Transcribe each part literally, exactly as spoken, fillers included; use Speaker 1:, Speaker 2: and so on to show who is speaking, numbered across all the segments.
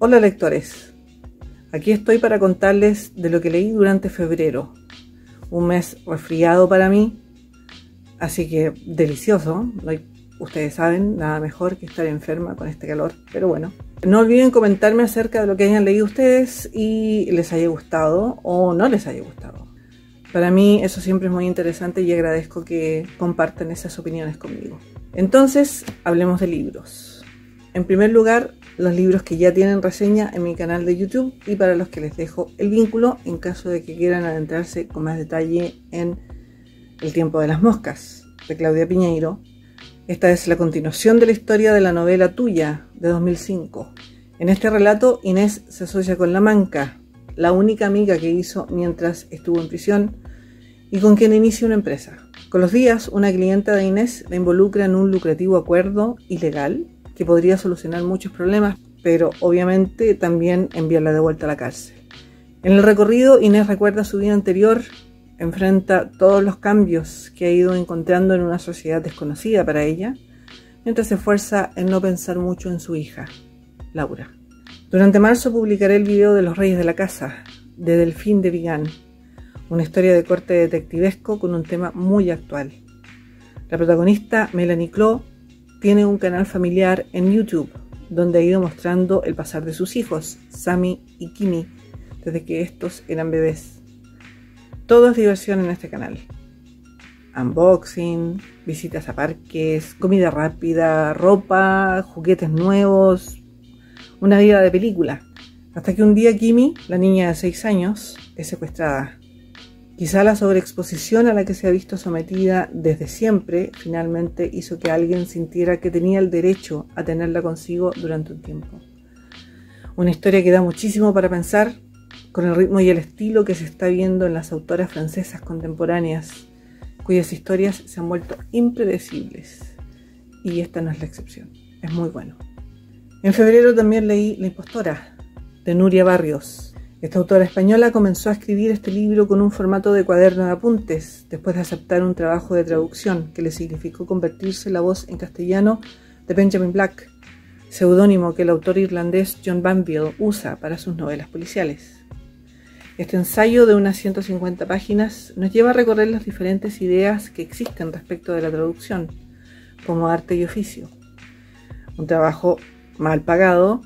Speaker 1: Hola lectores, aquí estoy para contarles de lo que leí durante febrero, un mes resfriado para mí, así que delicioso, no hay, ustedes saben, nada mejor que estar enferma con este calor, pero bueno. No olviden comentarme acerca de lo que hayan leído ustedes y les haya gustado o no les haya gustado. Para mí eso siempre es muy interesante y agradezco que compartan esas opiniones conmigo. Entonces, hablemos de libros. En primer lugar, los libros que ya tienen reseña en mi canal de YouTube y para los que les dejo el vínculo en caso de que quieran adentrarse con más detalle en El tiempo de las moscas, de Claudia Piñeiro. Esta es la continuación de la historia de la novela Tuya, de dos mil cinco. En este relato, Inés se asocia con la Manca, la única amiga que hizo mientras estuvo en prisión y con quien inicia una empresa. Con los días, una clienta de Inés la involucra en un lucrativo acuerdo ilegal que podría solucionar muchos problemas, pero obviamente también enviarla de vuelta a la cárcel. En el recorrido, Inés recuerda su vida anterior, enfrenta todos los cambios que ha ido encontrando en una sociedad desconocida para ella, mientras se esfuerza en no pensar mucho en su hija, Laura. Durante marzo publicaré el video de Los Reyes de la Casa, de Delfín de Vigan, una historia de corte detectivesco con un tema muy actual. La protagonista, Melanie Cló, tiene un canal familiar en YouTube, donde ha ido mostrando el pasar de sus hijos, Sammy y Kimi, desde que estos eran bebés. Todo es diversión en este canal. Unboxing, visitas a parques, comida rápida, ropa, juguetes nuevos, una vida de película. Hasta que un día Kimi, la niña de seis años, es secuestrada. Quizá la sobreexposición a la que se ha visto sometida desde siempre finalmente hizo que alguien sintiera que tenía el derecho a tenerla consigo durante un tiempo. Una historia que da muchísimo para pensar, con el ritmo y el estilo que se está viendo en las autoras francesas contemporáneas, cuyas historias se han vuelto impredecibles. Y esta no es la excepción, es muy bueno. En febrero también leí La impostora, de Nuria Barrios. Esta autora española comenzó a escribir este libro con un formato de cuaderno de apuntes, después de aceptar un trabajo de traducción que le significó convertirse la voz en castellano de Benjamin Black, seudónimo que el autor irlandés John Banville usa para sus novelas policiales. Este ensayo de unas ciento cincuenta páginas nos lleva a recorrer las diferentes ideas que existen respecto de la traducción, como arte y oficio. Un trabajo mal pagado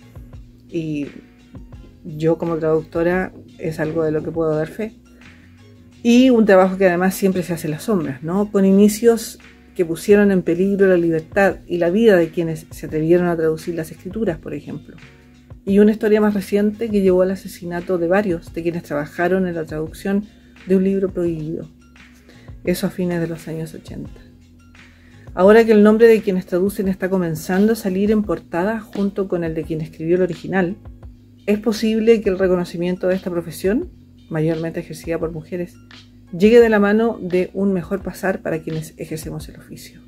Speaker 1: y yo como traductora es algo de lo que puedo dar fe. Y un trabajo que además siempre se hace en las sombras, ¿no? Con inicios que pusieron en peligro la libertad y la vida de quienes se atrevieron a traducir las escrituras, por ejemplo. Y una historia más reciente que llevó al asesinato de varios de quienes trabajaron en la traducción de un libro prohibido. Eso a fines de los años ochenta. Ahora que el nombre de quienes traducen está comenzando a salir en portada junto con el de quien escribió el original, es posible que el reconocimiento de esta profesión, mayormente ejercida por mujeres, llegue de la mano de un mejor pasar para quienes ejercemos el oficio.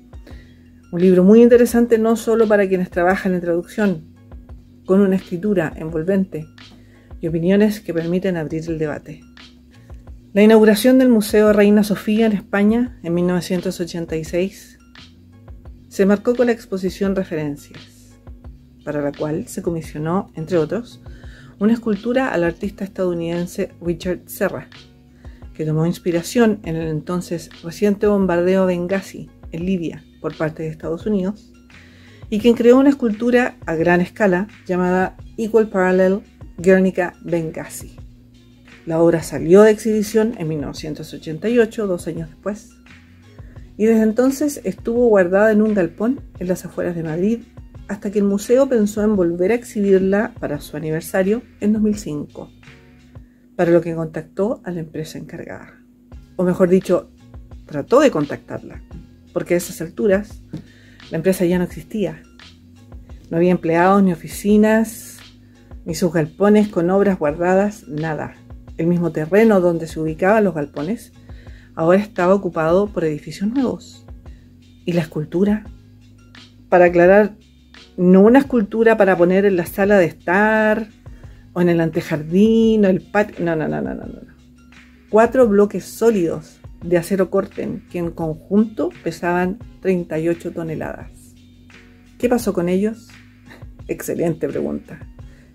Speaker 1: Un libro muy interesante no solo para quienes trabajan en traducción, con una escritura envolvente y opiniones que permiten abrir el debate. La inauguración del Museo Reina Sofía en España en mil novecientos ochenta y seis se marcó con la exposición Referencias, para la cual se comisionó, entre otros, una escultura al artista estadounidense Richard Serra, que tomó inspiración en el entonces reciente bombardeo a Bengasi, en Libia, por parte de Estados Unidos, y quien creó una escultura a gran escala llamada Equal Parallel Guernica Benghazi. La obra salió de exhibición en mil novecientos ochenta y ocho, dos años después, y desde entonces estuvo guardada en un galpón en las afueras de Madrid, hasta que el museo pensó en volver a exhibirla para su aniversario en dos mil cinco, para lo que contactó a la empresa encargada. O mejor dicho, trató de contactarla, porque a esas alturas la empresa ya no existía. No había empleados, ni oficinas, ni sus galpones con obras guardadas, nada. El mismo terreno donde se ubicaban los galpones ahora estaba ocupado por edificios nuevos. ¿Y la escultura? Para aclarar, no una escultura para poner en la sala de estar, o en el antejardín, o el patio. No, no, no, no, no, no. Cuatro bloques sólidos de acero corten que en conjunto pesaban treinta y ocho toneladas. ¿Qué pasó con ellos? Excelente pregunta.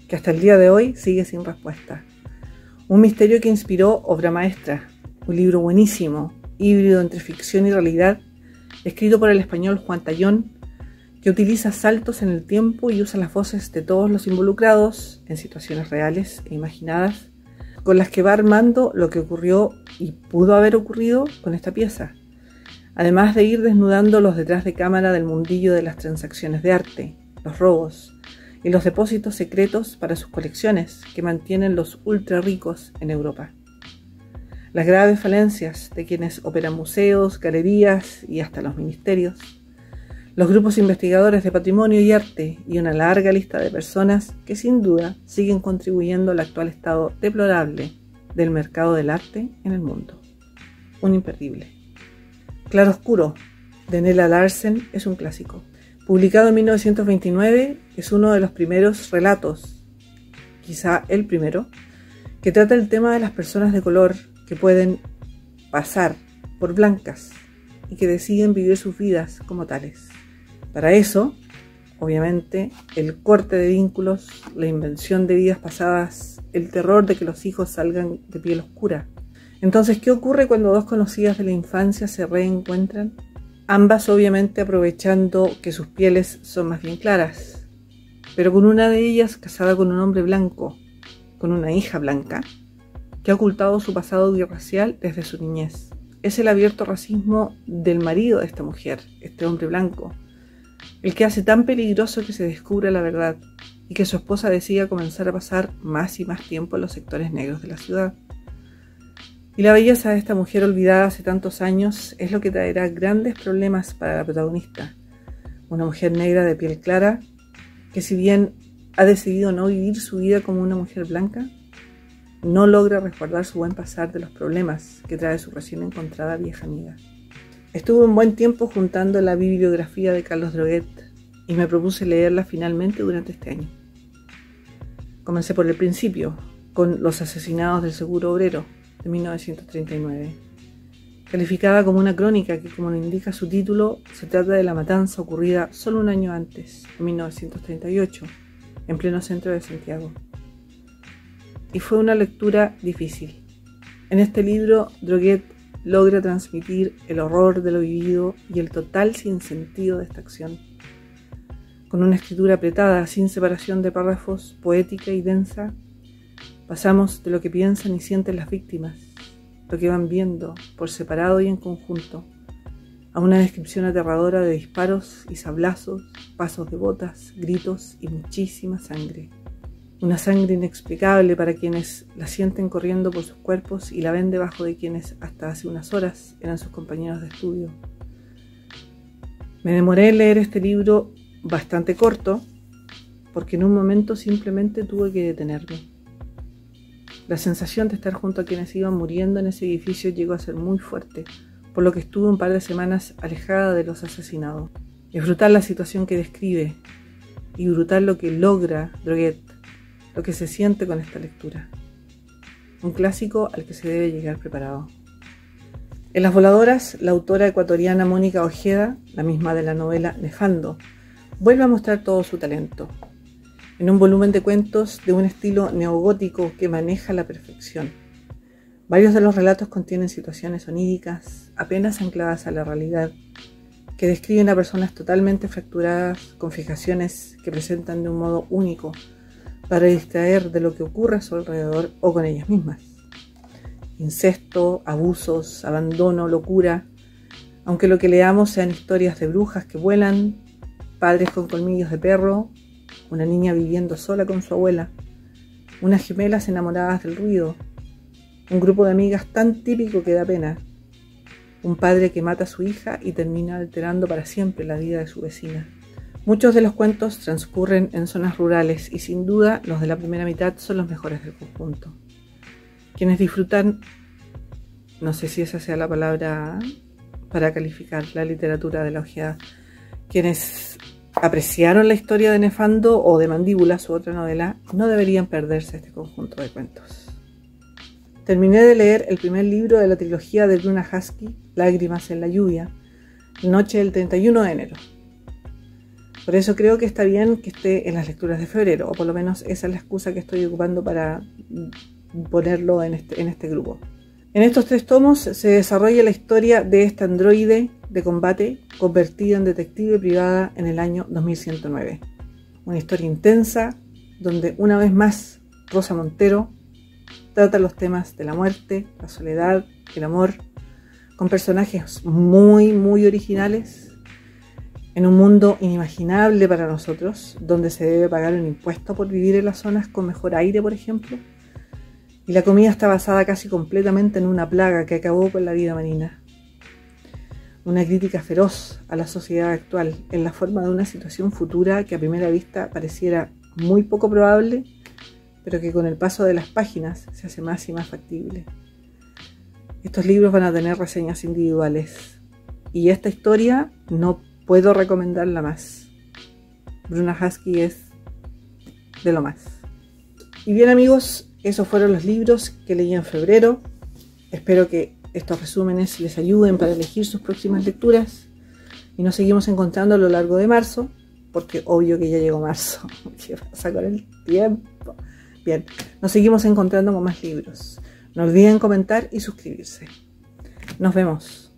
Speaker 1: que hasta el día de hoy sigue sin respuesta. Un misterio que inspiró Obra Maestra, un libro buenísimo, híbrido entre ficción y realidad, escrito por el español Juan Tallón, que utiliza saltos en el tiempo y usa las voces de todos los involucrados en situaciones reales e imaginadas, con las que va armando lo que ocurrió y pudo haber ocurrido con esta pieza, además de ir desnudando los detrás de cámara del mundillo de las transacciones de arte, los robos y los depósitos secretos para sus colecciones que mantienen los ultra ricos en Europa. Las graves falencias de quienes operan museos, galerías y hasta los ministerios, los grupos investigadores de patrimonio y arte y una larga lista de personas que sin duda siguen contribuyendo al actual estado deplorable del mercado del arte en el mundo. Un imperdible. Claroscuro, de Nella Larsen, es un clásico. Publicado en mil novecientos veintinueve, es uno de los primeros relatos, quizá el primero, que trata el tema de las personas de color que pueden pasar por blancas y que deciden vivir sus vidas como tales. Para eso, obviamente, el corte de vínculos, la invención de vidas pasadas, el terror de que los hijos salgan de piel oscura. Entonces, ¿qué ocurre cuando dos conocidas de la infancia se reencuentran? Ambas obviamente aprovechando que sus pieles son más bien claras, pero con una de ellas casada con un hombre blanco, con una hija blanca, que ha ocultado su pasado birracial desde su niñez. Es el abierto racismo del marido de esta mujer, este hombre blanco, el que hace tan peligroso que se descubra la verdad y que su esposa decida comenzar a pasar más y más tiempo en los sectores negros de la ciudad. Y la belleza de esta mujer olvidada hace tantos años es lo que traerá grandes problemas para la protagonista, una mujer negra de piel clara que, si bien ha decidido no vivir su vida como una mujer blanca, no logra resguardar su buen pasar de los problemas que trae su recién encontrada vieja amiga. Estuve un buen tiempo juntando la bibliografía de Carlos Droguet y me propuse leerla finalmente durante este año. Comencé por el principio, con Los asesinados del seguro obrero, de mil novecientos treinta y nueve. Calificada como una crónica que, como lo indica su título, se trata de la matanza ocurrida solo un año antes, en mil novecientos treinta y ocho, en pleno centro de Santiago. Y fue una lectura difícil. En este libro, Droguet logra transmitir el horror de lo vivido y el total sinsentido de esta acción. Con una escritura apretada, sin separación de párrafos, poética y densa, pasamos de lo que piensan y sienten las víctimas, lo que van viendo por separado y en conjunto, a una descripción aterradora de disparos y sablazos, pasos de botas, gritos y muchísima sangre. Una sangre inexplicable para quienes la sienten corriendo por sus cuerpos y la ven debajo de quienes hasta hace unas horas eran sus compañeros de estudio. Me demoré en leer este libro bastante corto porque en un momento simplemente tuve que detenerme. La sensación de estar junto a quienes iban muriendo en ese edificio llegó a ser muy fuerte, por lo que estuve un par de semanas alejada de los asesinados. Es brutal la situación que describe y brutal lo que logra Droguet, lo que se siente con esta lectura. Un clásico al que se debe llegar preparado. En Las voladoras, la autora ecuatoriana Mónica Ojeda, la misma de la novela Nefando, vuelve a mostrar todo su talento, en un volumen de cuentos de un estilo neogótico que maneja la perfección. Varios de los relatos contienen situaciones oníricas, apenas ancladas a la realidad, que describen a personas totalmente fracturadas, con fijaciones que presentan de un modo único, para distraer de lo que ocurre a su alrededor o con ellas mismas. Incesto, abusos, abandono, locura, aunque lo que leamos sean historias de brujas que vuelan, padres con colmillos de perro, una niña viviendo sola con su abuela, unas gemelas enamoradas del ruido, un grupo de amigas tan típico que da pena, un padre que mata a su hija y termina alterando para siempre la vida de su vecina. Muchos de los cuentos transcurren en zonas rurales y sin duda los de la primera mitad son los mejores del conjunto. Quienes disfrutan, no sé si esa sea la palabra para calificar la literatura de la Ojeda, quienes apreciaron la historia de Nefando o de Mandíbula, su otra novela, no deberían perderse este conjunto de cuentos. Terminé de leer el primer libro de la trilogía de Bruna Husky, Lágrimas en la lluvia, noche del treinta y uno de enero. Por eso creo que está bien que esté en las lecturas de febrero, o por lo menos esa es la excusa que estoy ocupando para ponerlo en este, en este grupo. En estos tres tomos se desarrolla la historia de este androide de combate convertido en detective privada en el año dos mil ciento nueve. Una historia intensa donde una vez más Rosa Montero trata los temas de la muerte, la soledad, el amor, con personajes muy muy originales, en un mundo inimaginable para nosotros, donde se debe pagar un impuesto por vivir en las zonas con mejor aire, por ejemplo, y la comida está basada casi completamente en una plaga que acabó con la vida marina. Una crítica feroz a la sociedad actual en la forma de una situación futura que a primera vista pareciera muy poco probable, pero que con el paso de las páginas se hace más y más factible. Estos libros van a tener reseñas individuales y esta historia no puedo recomendarla más. Bruna Husky es de lo más. Y bien amigos, esos fueron los libros que leí en febrero. Espero que estos resúmenes les ayuden para elegir sus próximas lecturas. Y nos seguimos encontrando a lo largo de marzo, porque obvio que ya llegó marzo. ¿Qué pasa con el tiempo? Bien, nos seguimos encontrando con más libros. No olviden comentar y suscribirse. Nos vemos.